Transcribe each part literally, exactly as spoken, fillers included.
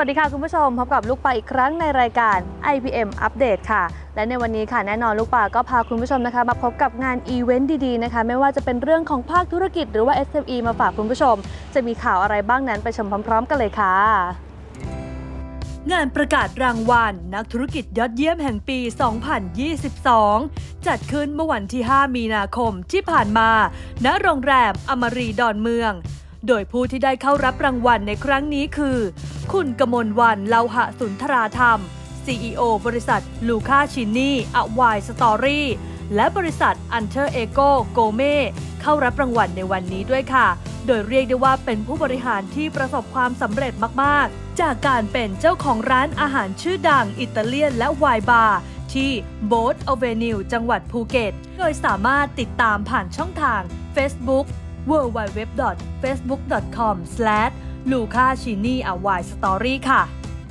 วัสดีค่ะคุณผู้ชมพบกับลูกปลาอีกครั้งในรายการ ไอ พี เอ็ม อัปเดตค่ะและในวันนี้ค่ะแน่นอนลูกปลาก็พาคุณผู้ชมนะคะมาพบกับงานอีเวนต์ดีๆนะคะไม่ว่าจะเป็นเรื่องของภาคธุรกิจหรือว่า เอส เอ็ม อี มาฝากคุณผู้ชมจะมีข่าวอะไรบ้างนั้นไปชมพร้อมๆกันเลยค่ะงานประกาศรางวัลนักธุรกิจยอดเยี่ยมแห่งปี สองพันยี่สิบสอง จัดขึ้นเมื่อวันที่ ห้า มีนาคมที่ผ่านมาณโรงแรมอมรีดอนเมืองโดยผู้ที่ได้เข้ารับรางวัลในครั้งนี้คือคุณกมลวรรณ เลาหะสุนทราธรรม ซี อี โอ บริษัทลูคาชินี่อวายสตอรี่และบริษัทอันเทอร์เอโกโกเม่เข้ารับรางวัลในวันนี้ด้วยค่ะโดยเรียกได้ว่าเป็นผู้บริหารที่ประสบความสำเร็จมากๆจากการเป็นเจ้าของร้านอาหารชื่อดังอิตาเลียนและไวน์บาร์ที่โบ๊ทอเวนิวจังหวัดภูเก็ตโดยสามารถติดตามผ่านช่องทาง Facebookดับเบิลยู ดับเบิลยู ดับเบิลยู ดอท เฟซบุ๊ก ดอท คอม สแลช ลูคาชินี่อวายสตอรี่ค่ะ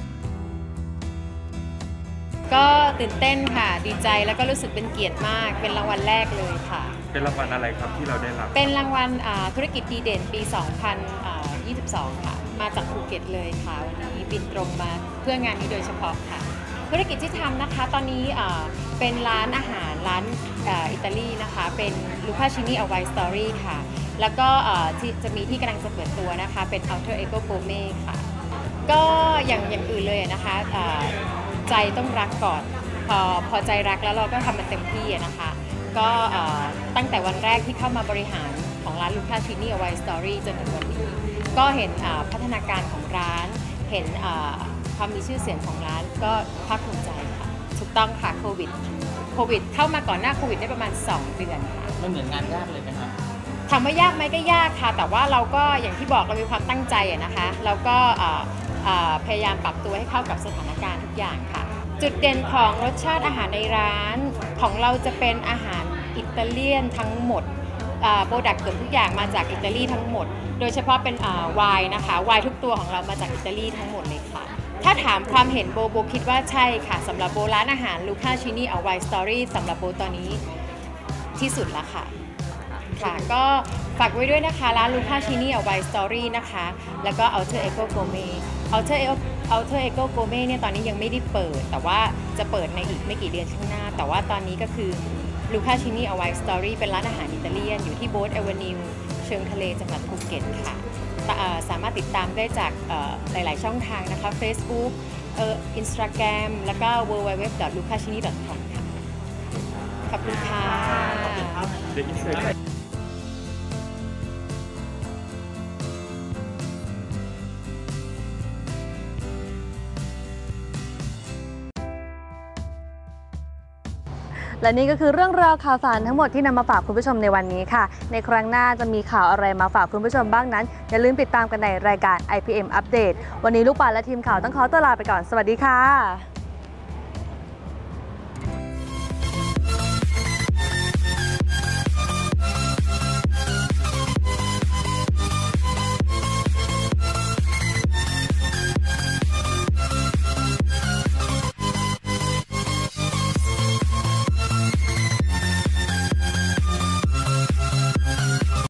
ก็ตื่นเต้นค่ะดีใจแล้วก็รู้สึกเป็นเกียรติมากเป็นรางวัลแรกเลยค่ะเป็นรางวัลอะไรครับที่เราได้รับเป็นรางวัลธุรกิจดีเด่นปี สองพันยี่สิบสอง ค่ะมาจากภูเก็ตเลยค่ะวันนี้บินตรงมาเพื่องานนี้โดยเฉพาะค่ะธุรกิจที่ทำนะคะตอนนี้เป็นร้านอาหารร้านอิตาลีนะคะเป็นลูคาชินี่อวายสตอรี่ค่ะแล้วก็จะมีที่กำลังจะเปิดตัวนะคะเป็น Alter Ego Gourmet ค่ะก็อย่างอย่างอื่นเลยนะคะใจต้องรักก่อนพอพอใจรักแล้วเราก็ทำมันเต็มที่นะคะก็ตั้งแต่วันแรกที่เข้ามาบริหารของร้านลูคาชินี่อวายสตอรี่จนถึงวันนี้ก็เห็นพัฒนาการของร้านเห็นความมีชื่อเสียงของร้านก็ภาคภูมิใจค่ะถูกต้องค่ะโควิดโควิดเข้ามาก่อนหน้าโควิดได้ประมาณสองเดือนค่ะมันเหมือนงานยากเลยไหมครับถามว่ายากไหมก็ยากค่ะแต่ว่าเราก็อย่างที่บอกเรามีความตั้งใจนะคะเราก็พยายามปรับตัวให้เข้ากับสถานการณ์ทุกอย่างค่ะจุดเด่นของรสชาติอาหารในร้านของเราจะเป็นอาหารอิตาเลียนทั้งหมดโปรดักต์เกือบทุกอย่างมาจากอิตาลีทั้งหมดโดยเฉพาะเป็นไวน์นะคะไวน์ทุกตัวของเรามาจากอิตาลีทั้งหมดเลยค่ะถ้าถามความเห็นโบโบคิดว่าใช่ค่ะสำหรับโบร้านอาหารลูคาชินี่อวายสตอรี่สำหรับโบตอนนี้ที่สุดแล้วค่ะค่ะก็ฝากไว้ด้วยนะคะร้านลูคาชินี่อวายสตอรี่นะคะแล้วก็ Alter Ego Gourmet Alter Ego Alter Ego Gourmet เนี่ยตอนนี้ยังไม่ได้เปิดแต่ว่าจะเปิดในอีกไม่กี่เดือนข้างหน้าแต่ว่าตอนนี้ก็คือลูคาชินี่อวายสตอรี่เป็นร้านอาหารอิตาเลียนอยู่ที่โบ๊ทอเวนิวเชิงทะเลจังหวัดภูเก็ตค่ะสามารถติดตามได้จากหลายๆช่องทางนะคะ Facebook เอ่อ Instagram แล้วก็ ดับเบิลยู ดับเบิลยู ดับเบิลยู ดอท ลูคาชินี่ ดอท คอม ค่ะขอบคุณค่ะและนี่ก็คือเรื่องราวข่าวสารทั้งหมดที่นำมาฝากคุณผู้ชมในวันนี้ค่ะในครั้งหน้าจะมีข่าวอะไรมาฝากคุณผู้ชมบ้างนั้นอย่าลืมติดตามกันในรายการ ไอ พี เอ็ม อัปเดตวันนี้ลูกปลาและทีมข่าวต้องขอตัวลาไปก่อนสวัสดีค่ะ